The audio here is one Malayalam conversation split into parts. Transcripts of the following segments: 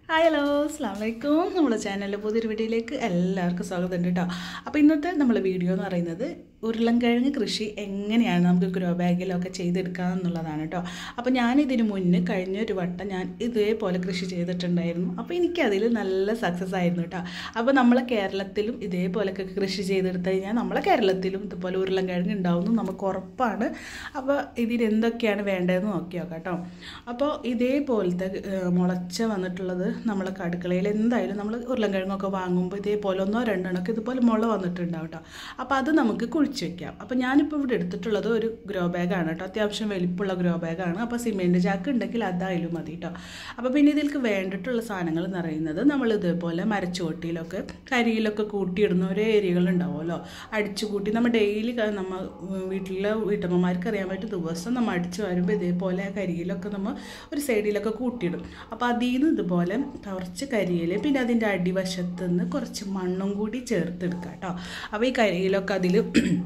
ഹായ് ഹലോ അസ്സലാമു അലൈക്കും. നമ്മുടെ ചാനലിലെ പുതിയൊരു വീഡിയോയിലേക്ക് എല്ലാവർക്കും സ്വാഗതം ഉണ്ട് കേട്ടോ. അപ്പോൾ ഇന്നത്തെ നമ്മളെ വീഡിയോ എന്ന് പറയുന്നത് ഉരുളൻകിഴങ്ങ് കൃഷി എങ്ങനെയാണ് നമുക്ക് ഗ്രോ ബാഗിലൊക്കെ ചെയ്തെടുക്കുക എന്നുള്ളതാണ് കേട്ടോ. അപ്പോൾ ഞാനിതിന് മുന്നേ കഴിഞ്ഞൊരു വട്ടം ഞാൻ ഇതേപോലെ കൃഷി ചെയ്തിട്ടുണ്ടായിരുന്നു. അപ്പോൾ എനിക്കതിൽ നല്ല സക്സസ് ആയിരുന്നു കേട്ടോ. അപ്പോൾ നമ്മളെ കേരളത്തിലും ഇതേപോലെയൊക്കെ കൃഷി ചെയ്തെടുത്ത് കഴിഞ്ഞാൽ നമ്മളെ കേരളത്തിലും ഇതുപോലെ ഉരുളൻകിഴങ്ങ് ഉണ്ടാവുന്നു നമുക്ക് ഉറപ്പാണ്. അപ്പോൾ ഇതിനെന്തൊക്കെയാണ് വേണ്ടതെന്ന് നോക്കി നോക്കാം കേട്ടോ. അപ്പോൾ ഇതേപോലത്തെ മുളച്ച വന്നിട്ടുള്ളത് നമ്മളെ അടുക്കളയിൽ എന്തായാലും നമ്മൾ ഉരുളൻകിഴങ്ങൊക്കെ വാങ്ങുമ്പോൾ ഇതേപോലെ ഒന്നോ രണ്ടെണ്ണമൊക്കെ ഇതുപോലെ മുള വന്നിട്ടുണ്ടാവും കേട്ടോ. അപ്പോൾ അത് നമുക്ക് കുഴിച്ച് വയ്ക്കാം. അപ്പോൾ ഞാനിപ്പോൾ ഇവിടെ എടുത്തിട്ടുള്ളത് ഒരു ഗ്രോ ബാഗാണ് കേട്ടോ. അത്യാവശ്യം വലിപ്പമുള്ള ഗ്രോ ബാഗാണ്. അപ്പോൾ സിമെൻറ്റ് ചാക്ക് ഉണ്ടെങ്കിൽ അതായാലും മതി കേട്ടോ. അപ്പോൾ പിന്നെ ഇതിലേക്ക് വേണ്ടിയിട്ടുള്ള സാധനങ്ങൾ എന്ന് പറയുന്നത് നമ്മൾ ഇതേപോലെ മരച്ചുവട്ടിയിലൊക്കെ കരിയിലൊക്കെ കൂട്ടിയിടുന്ന ഒരു ഏരിയകളുണ്ടാവുമല്ലോ, അടിച്ചു കൂട്ടി നമ്മൾ ഡെയിലി നമ്മൾ വീട്ടിലെ വീട്ടമ്മമാർക്ക് അറിയാൻ പറ്റും ദിവസം നമ്മൾ അടിച്ചു വരുമ്പോൾ ഇതേപോലെ കരിയിലൊക്കെ നമ്മൾ ഒരു സൈഡിലൊക്കെ കൂട്ടിയിടും. അപ്പോൾ അതിൽ നിന്ന് ഇതുപോലെ കുറച്ച് കരിയിൽ പിന്നെ അതിൻ്റെ അടിവശത്ത് നിന്ന് കുറച്ച് മണ്ണും കൂടി ചേർത്തെടുക്കുക കേട്ടോ. അപ്പോൾ ഈ കരിയിലൊക്കെ അതിൽ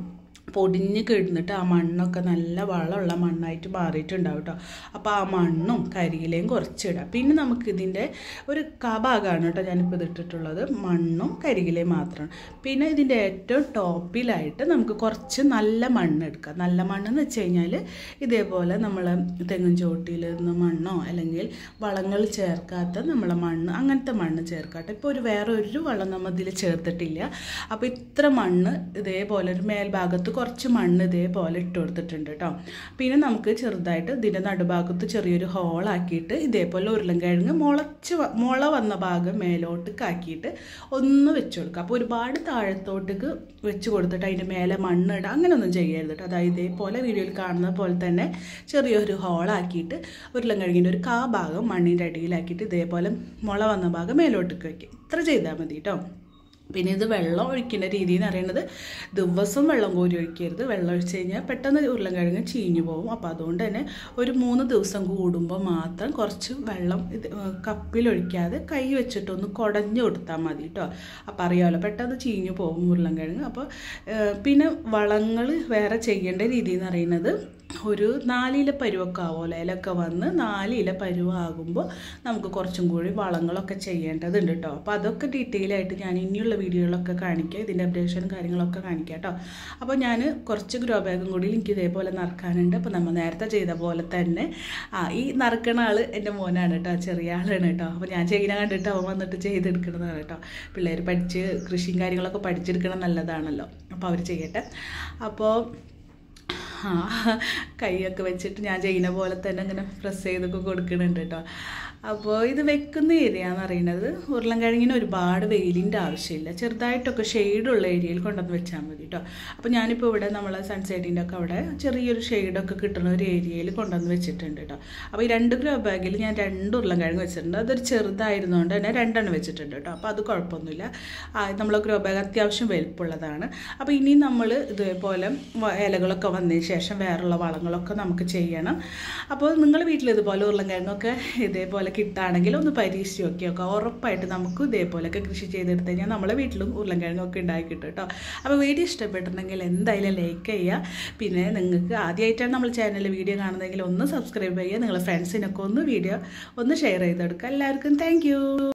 പൊടിഞ്ഞ് കിടന്നിട്ട് ആ മണ്ണൊക്കെ നല്ല വളമുള്ള മണ്ണായിട്ട് മാറിയിട്ടുണ്ടാവും കേട്ടോ. അപ്പോൾ ആ മണ്ണും കരിയിലയും കുറച്ചിടാം. പിന്നെ നമുക്കിതിൻ്റെ ഒരു ഭാഗമാണ് കേട്ടോ ഞാനിപ്പോൾ ഇതിട്ടിട്ടുള്ളത്, മണ്ണും കരിയിലയും മാത്രമാണ്. പിന്നെ ഇതിൻ്റെ ഏറ്റവും ടോപ്പിലായിട്ട് നമുക്ക് കുറച്ച് നല്ല മണ്ണ് എടുക്കാം. നല്ല മണ്ണെന്ന് വെച്ച് കഴിഞ്ഞാൽ ഇതേപോലെ നമ്മൾ തെങ്ങിൻ ചോട്ടിയിൽ നിന്ന് മണ്ണോ അല്ലെങ്കിൽ വളങ്ങൾ ചേർക്കാത്ത നമ്മളെ മണ്ണ്, അങ്ങനത്തെ മണ്ണ് ചേർക്കാട്ടെ. ഇപ്പോൾ വേറെ ഒരു വളം നമ്മൾ ഇതിൽ ചേർത്തിട്ടില്ല. അപ്പോൾ ഇത്ര മണ്ണ് ഇതേപോലെ ഒരു മേൽഭാഗത്ത് കുറച്ച് മണ്ണ് ഇതേപോലെ ഇട്ട് കൊടുത്തിട്ടുണ്ട് കേട്ടോ. പിന്നെ നമുക്ക് ചെറുതായിട്ട് ഇതിൻ്റെ നടുഭാഗത്ത് ചെറിയൊരു ഹോളാക്കിയിട്ട് ഇതേപോലെ ഉരുളൻകിഴങ്ങ് മുള വന്ന ഭാഗം മേലോട്ടേക്ക് ആക്കിയിട്ട് ഒന്ന് വെച്ച് കൊടുക്കുക. അപ്പോൾ ഒരുപാട് താഴത്തോട്ടേക്ക് വെച്ച് കൊടുത്തിട്ട് അതിൻ്റെ മേലെ മണ്ണിടുക അങ്ങനെയൊന്നും ചെയ്യരുത് കേട്ടോ. അതായത് ഇതേപോലെ വീഡിയോയിൽ കാണുന്ന പോലെ തന്നെ ചെറിയൊരു ഹോളാക്കിയിട്ട് ഉരുളൻകിഴങ്ങിൻ്റെ ഒരു ഭാഗം മണ്ണിൻ്റെ അടിയിലാക്കിയിട്ട് ഇതേപോലെ മുള വന്ന ഭാഗം മേലോട്ടേക്ക് വയ്ക്കും. ഇത്ര ചെയ്താൽ മതി കേട്ടോ. പിന്നെ ഇത് വെള്ളം ഒഴിക്കേണ്ട രീതി എന്ന് പറയുന്നത് ദിവസം വെള്ളം കോരി ഒഴിക്കരുത്. വെള്ളം ഒഴിച്ച് കഴിഞ്ഞാൽ പെട്ടെന്ന് ഉരുളൻകിഴങ്ങ് ചീഞ്ഞു പോകും. അപ്പോൾ അതുകൊണ്ട് തന്നെ ഒരു 3 ദിവസം കൂടുമ്പോൾ മാത്രം കുറച്ച് വെള്ളം കപ്പിലൊഴിക്കാതെ കൈ വെച്ചിട്ടൊന്ന് കുടഞ്ഞു കൊടുത്താൽ മതി കേട്ടോ. അപ്പോൾ അറിയാമല്ലോ പെട്ടെന്ന് ചീഞ്ഞു പോകും ഉരുളൻകിഴങ്ങ്. അപ്പോൾ പിന്നെ വളങ്ങൾ വേറെ ചെയ്യേണ്ട രീതി എന്ന് പറയുന്നത് ഒരു 4 ഇല പരുവൊക്കെ ആവുമല്ലോ, ഇലൊക്കെ വന്ന് 4 ഇല പരുവാകുമ്പോൾ നമുക്ക് കുറച്ചും കൂടി വളങ്ങളൊക്കെ ചെയ്യേണ്ടതുണ്ട് കേട്ടോ. അപ്പോൾ അതൊക്കെ ഡീറ്റെയിൽ ആയിട്ട് ഞാൻ ഇനിയുള്ള വീഡിയോകളൊക്കെ കാണിക്കാം, ഇതിൻ്റെ അപ്ഡേഷനും കാര്യങ്ങളൊക്കെ കാണിക്കാം കേട്ടോ. അപ്പോൾ ഞാൻ കുറച്ച് ഗ്രോ ബാഗും കൂടി എനിക്ക് ഇതേപോലെ നറുക്കാനുണ്ട്. അപ്പോൾ നമ്മൾ നേരത്തെ ചെയ്ത പോലെ തന്നെ ഈ നറുക്കണ ആൾ എൻ്റെ മോനാണ് കേട്ടോ, ചെറിയ ആളാണ് കേട്ടോ. അപ്പോൾ ഞാൻ ചെയ്യുന്ന കണ്ടിട്ട് അവൻ വന്നിട്ട് ചെയ്തെടുക്കണതാണ് കേട്ടോ. പിള്ളേർ പഠിച്ച് കൃഷിയും കാര്യങ്ങളൊക്കെ പഠിച്ചെടുക്കണം നല്ലതാണല്ലോ. അപ്പോൾ അവർ ചെയ്യട്ടെ. അപ്പോൾ കൈയൊക്കെ വെച്ചിട്ട് ഞാൻ ചെയ്യുന്ന പോലെ തന്നെ ഇങ്ങനെ പ്രസ് ചെയ്തൊക്കെ കൊടുക്കുന്നുണ്ട് കേട്ടോ. അപ്പോൾ ഇത് വെക്കുന്ന ഏരിയ എന്ന് പറയുന്നത് ഉരുളൻകിഴങ്ങിന് ഒരുപാട് വെയിലിൻ്റെ ആവശ്യമില്ല, ചെറുതായിട്ടൊക്കെ ഷെയ്ഡുള്ള ഏരിയയിൽ കൊണ്ടുവന്ന് വെച്ചാൽ മതി കേട്ടോ. അപ്പോൾ ഞാനിപ്പോൾ ഇവിടെ നമ്മളെ സൺസൈഡിൻ്റെ ഒക്കെ അവിടെ ചെറിയൊരു ഷെയ്ഡൊക്കെ കിട്ടുന്ന ഒരു ഏരിയയിൽ കൊണ്ടുവന്ന് വെച്ചിട്ടുണ്ട് കേട്ടോ. അപ്പോൾ ഈ 2 ഗ്രോ ബാഗിൽ ഞാൻ 2 ഉരുളൻകിഴങ്ങ് വെച്ചിട്ടുണ്ട്. അതൊരു ചെറുതായിരുന്നുകൊണ്ട് തന്നെ 2 എണ്ണം വെച്ചിട്ടുണ്ട് കേട്ടോ. അപ്പോൾ അത് കുഴപ്പമൊന്നുമില്ല. നമ്മളെ ഗ്രോ ബാഗ് അത്യാവശ്യം വലുപ്പമുള്ളതാണ്. അപ്പോൾ ഇനി നമ്മൾ ഇതേപോലെ ഇലകളൊക്കെ വന്നതിന് ശേഷം വേറെയുള്ള വളങ്ങളൊക്കെ നമുക്ക് ചെയ്യണം. അപ്പോൾ നിങ്ങൾ വീട്ടിൽ ഇതുപോലെ ഉരുളൻകിഴങ്ങൊക്കെ ഇതേപോലെ കിട്ടുകയാണെങ്കിൽ ഒന്ന് പരീക്ഷിച്ച് നോക്കിയൊക്കെ ഉറപ്പായിട്ട് നമുക്ക് ഇതേപോലെയൊക്കെ കൃഷി ചെയ്തെടുത്ത് കഴിഞ്ഞാൽ നമ്മളെ വീട്ടിലും ഉരുളൻകിഴങ്ങൊക്കെ ഉണ്ടാക്കി കിട്ടും കേട്ടോ. അപ്പോൾ വീഡിയോ ഇഷ്ടപ്പെട്ടിട്ടുണ്ടെങ്കിൽ എന്തായാലും ലൈക്ക് ചെയ്യുക. പിന്നെ നിങ്ങൾക്ക് ആദ്യമായിട്ടാണ് നമ്മൾ ചാനലിൽ വീഡിയോ കാണുന്നതെങ്കിൽ ഒന്ന് സബ്സ്ക്രൈബ് ചെയ്യുക. നിങ്ങളുടെ ഫ്രണ്ട്സിനൊക്കെ ഒന്ന് വീഡിയോ ഒന്ന് ഷെയർ ചെയ്തെടുക്കുക. എല്ലാവർക്കും താങ്ക്